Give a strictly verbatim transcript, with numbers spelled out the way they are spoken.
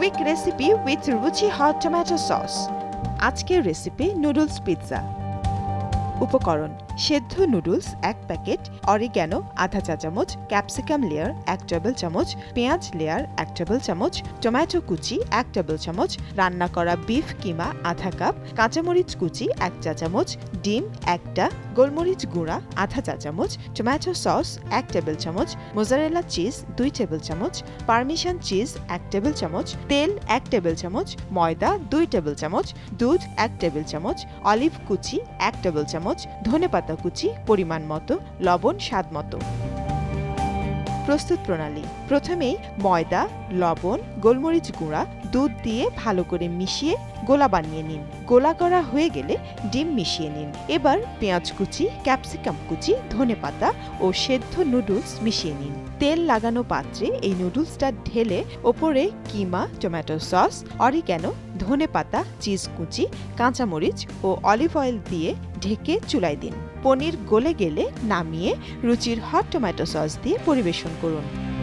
Quick recipe with Ruchi hot tomato sauce. আজকের recipe noodles pizza. উপকরণ: সেদ্ধ নুডলস এক প্যাকেট, অরিগ্যানো আধা চা চামচ, ক্যাপসিকাম লেয়ার এক টেবিল চামচ, পেঁয়াজ লেয়ার এক টেবিল চামচ, টমেটো কুচি এক টেবিল চামচ, রান্না করা বিফ কিমা আধা কাপ, কাঁচামরিচ কুচি এক চা চামচ, ডিম একটা, গোলমরিচ গুঁড়া আধা চা চামচ, টমেটো সস এক টেবিল চামচ, মোজারেলা চিজ দুই টেবিল চামচ, পারমিশন চিজ এক টেবিল চামচ, তেল এক টেবিল চামচ, ময়দা দুই টেবিল চামচ, দুধ এক টেবিল চামচ, অলিভ কুচি এক টেবিল চামচ, ধনেপাতা কুচি পরিমাণ মতো, লবণ স্বাদ মতো। প্রস্তুত প্রণালী: প্রথমেই ময়দা, লবণ, গোলমরিচ গুঁড়া, দুধ দিয়ে ভালো করে মিশিয়ে গোলা বানিয়ে নিন। গোলা করা হয়ে গেলে ডিম মিশিয়ে নিন। এবার পেঁয়াজ কুচি, ক্যাপসিকাম কুচি, ধনেপাতা ও সেদ্ধ নুডলস মিশিয়ে নিন। তেল লাগানো পাত্রে এই নুডলসটা ঢেলে ওপরে কিমা, টমেটো সস, অরিগ্যানো, ধনেপাতা, চিজ কুচি, কাঁচামরিচ ও অলিভ অয়েল দিয়ে ঢেকে চুলায় দিন। পনির গলে গেলে নামিয়ে রুচির হট টমেটো সস দিয়ে পরিবেশন করুন।